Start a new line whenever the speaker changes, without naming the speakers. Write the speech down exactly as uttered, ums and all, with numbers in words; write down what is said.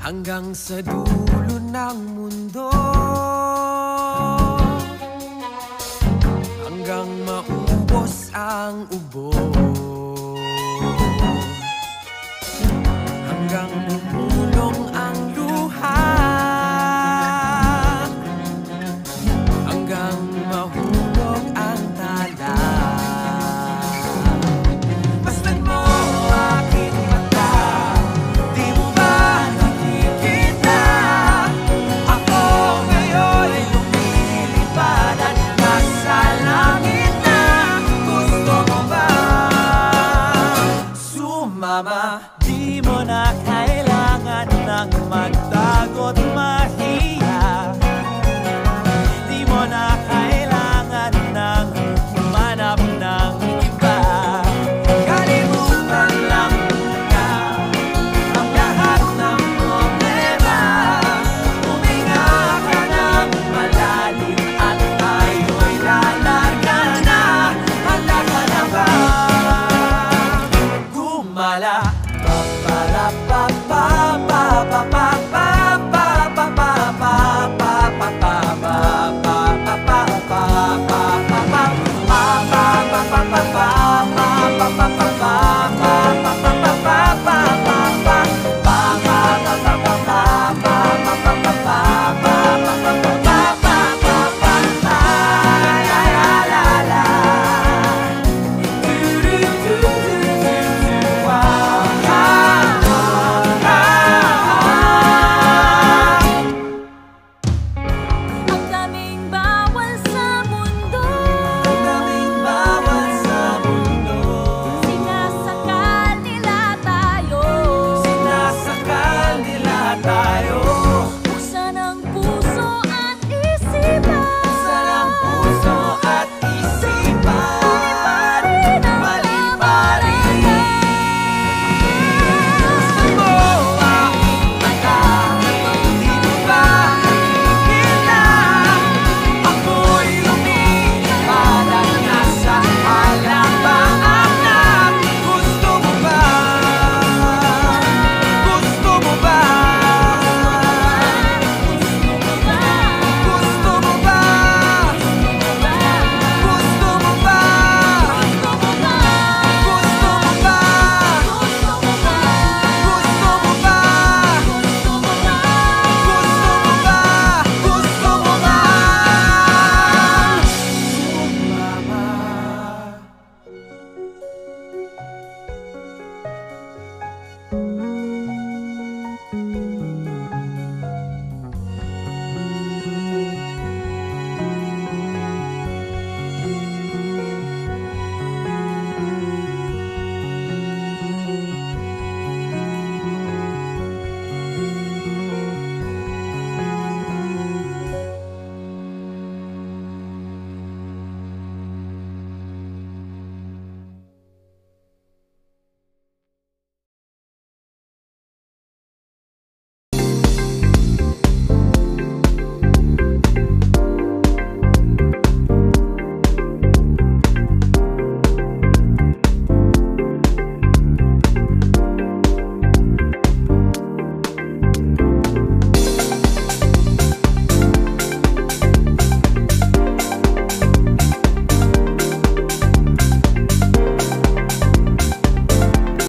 hanggang sa dulo ng mundo, hanggang maubos ang ubo, hanggang bumulong ang luha, hanggang mahulog ang tala. Masdan mo aking mata, di mo ba nakikita? Ako ngayon ay lumilipad at nasa langit na. Gusto mo ba sumama?
Di mo na kailangan ng magtago't mahiya. Di mo na kailangan ng humanap ng iba.
Kalimutan lang muna ang lahat ng problema. Huminga ka ng malalim at tayo'y lalarga na. Handa ka na ba gumala? Pa pa pa pa pa pa pa pa pa pa pa pa pa pa pa pa pa pa pa pa